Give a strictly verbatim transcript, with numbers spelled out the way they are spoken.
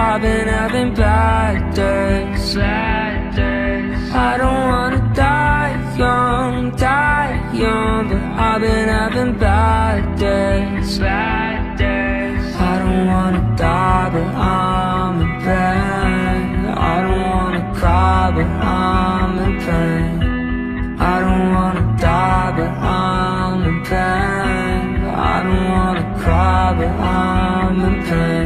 I've been having bad days, bad days. I don't wanna die young, die young, but I've been having bad days, bad days. I don't wanna die, but I'm in pain. I don't wanna cry, but I'm in pain. I don't wanna die, but I'm in pain. I don't wanna cry, but I'm in pain.